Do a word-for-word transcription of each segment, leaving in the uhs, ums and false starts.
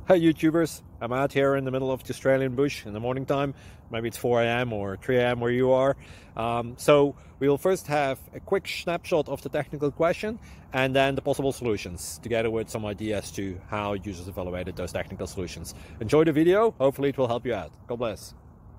Hi YouTubers, I'm out here in the middle of the Australian bush in the morning time. Maybe it's four A M or three A M where you are. Um, so we will first have a quick snapshot of the technical question and then the possible solutions, together with some ideas to how users evaluated those technical solutions. Enjoy the video, hopefully it will help you out. God bless.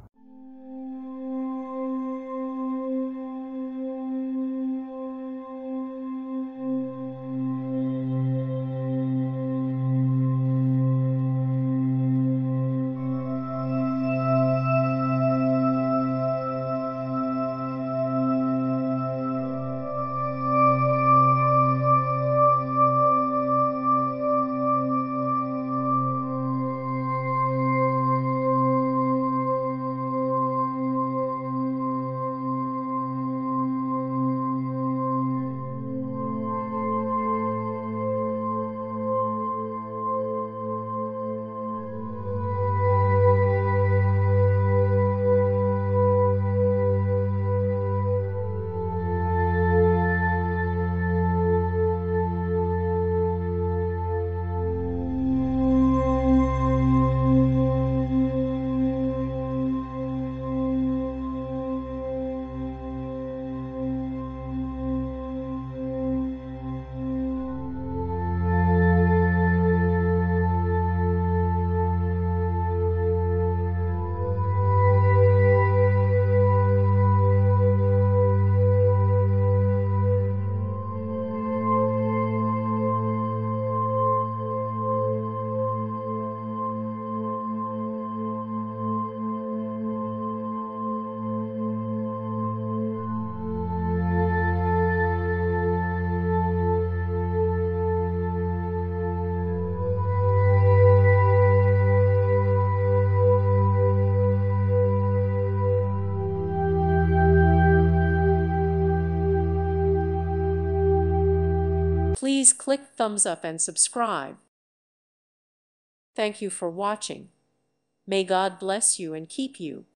Please click thumbs up and subscribe. Thank you for watching. May God bless you and keep you.